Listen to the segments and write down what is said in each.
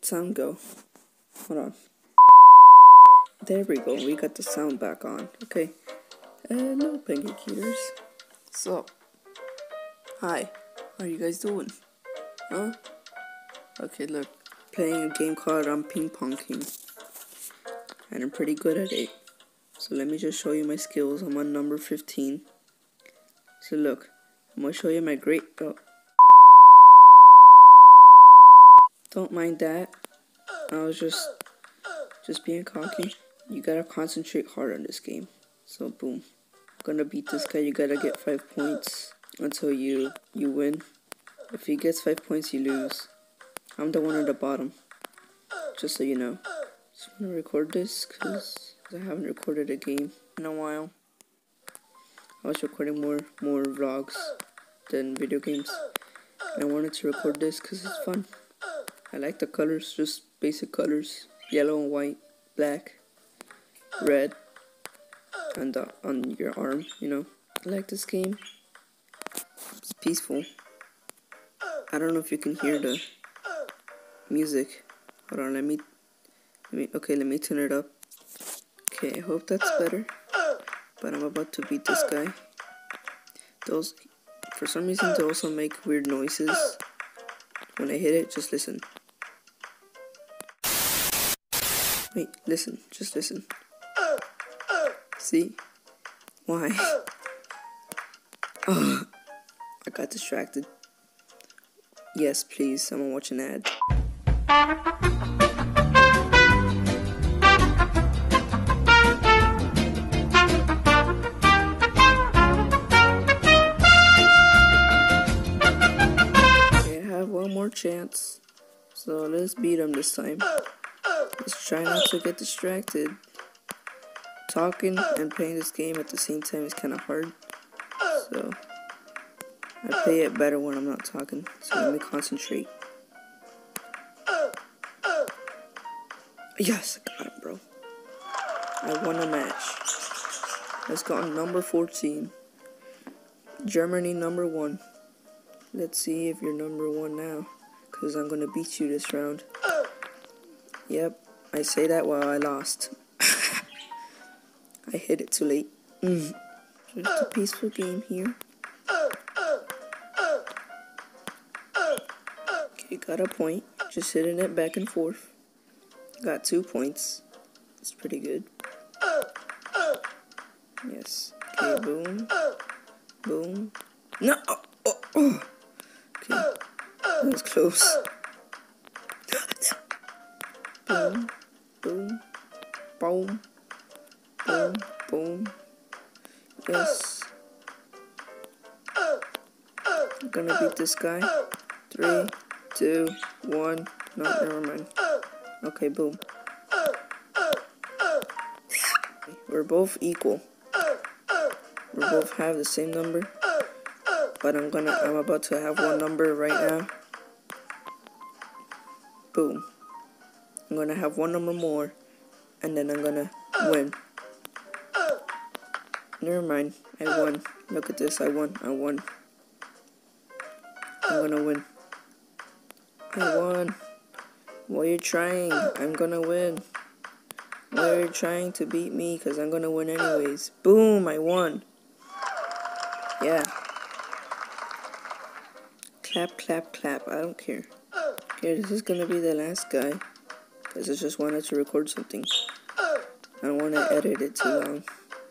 sound go? Hold on. There we go. We got the sound back on. Okay. Hello, Pancake Eaters. So, hi. How are you guys doing? Huh? Okay, look. Playing a game called Ping Pong King. And I'm pretty good at it. So let me just show you my skills. I'm on number 15. So look. I'm gonna show you my great... Oh. Don't mind that. I was just being cocky. You gotta concentrate hard on this game. So boom. Gonna beat this guy. You gotta get 5 points until you win. If he gets 5 points, you lose. I'm the one at the bottom. Just so you know. Just wanna record this because I haven't recorded a game in a while. I was recording more vlogs than video games. And I wanted to record this because it's fun. I like the colors, just basic colors. Yellow and white, black, red, and on your arm, you know. I like this game. It's peaceful. I don't know if you can hear the music. Hold on, let me turn it up. Okay, I hope that's better. But I'm about to beat this guy. For some reason, they also make weird noises. When I hit it, just listen. Wait, listen. Just listen. See? Why? Oh, I got distracted. Yes, please. Someone watch an ad. Okay, I have one more chance. So let's beat him this time. Let's try not to get distracted. Talking and playing this game at the same time is kind of hard. So I play it better when I'm not talking. So let me concentrate. Yes, I got him, bro. I won a match. Let's go on number 14. Germany number 1. Let's see if you're number 1 now. Because I'm going to beat you this round. Yep, I say that while I lost. I hit it too late. Just a peaceful game here. Okay, got a point. Just hitting it back and forth. Got 2 points. That's pretty good. Yes. Okay, boom. Boom. No! Oh. Okay. That was close. Boom. Boom. Boom. Boom. Boom. Yes. I'm gonna beat this guy. 3, 2, 1. No, never mind. Okay, boom. We're both equal. We both have the same number. But I'm about to have one number right now. Boom. I'm gonna have one number more. And then I'm gonna win. Never mind. I won. Look at this. I won. I'm gonna win. I won. Why are you trying? I'm gonna win. Why are you trying to beat me? Because I'm gonna win anyways. Boom. I won. Yeah. Clap, clap, clap. I don't care. Okay, this is gonna be the last guy. Because I just wanted to record something. I don't want to edit it too long.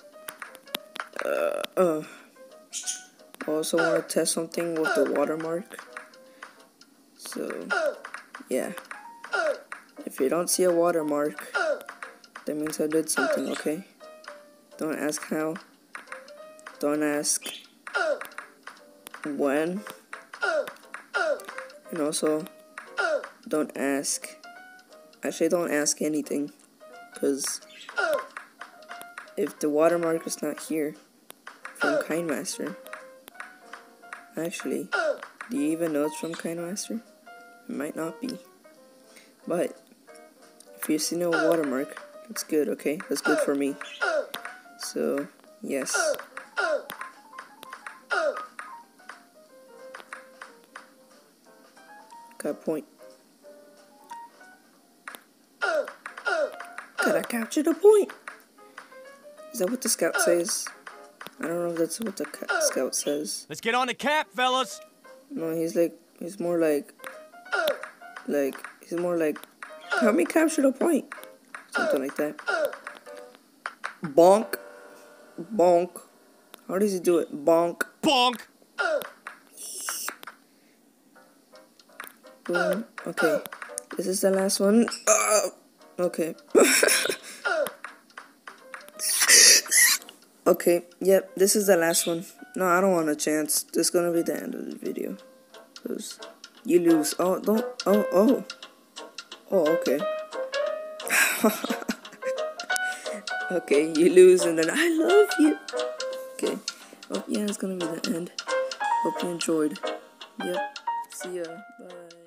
I also want to test something with the watermark. So, yeah. If you don't see a watermark, that means I did something, okay? Don't ask how. Don't ask when. And also, don't ask. Actually, don't ask anything. Because if the watermark is not here from KineMaster, actually, do you even know it's from KineMaster? It might not be. But if you see no watermark, that's good, okay? That's good for me. So, yes. Got a point. Gotta capture the point. Is that what the scout says? I don't know if that's what the scout says. Let's get on the cap, fellas. No, he's more like, help me capture the point. Something like that. Bonk. Bonk. How does he do it? Bonk. Bonk. Boom. Okay. This is the last one. Okay. Okay. Yep. This is the last one. No, I don't want a chance. This is gonna be the end of the video. Cause you lose. Oh, don't. Oh. Oh, okay. Okay, you lose and then I love you. Okay. Oh, yeah, it's gonna be the end. Hope you enjoyed. Yep. See ya. Bye.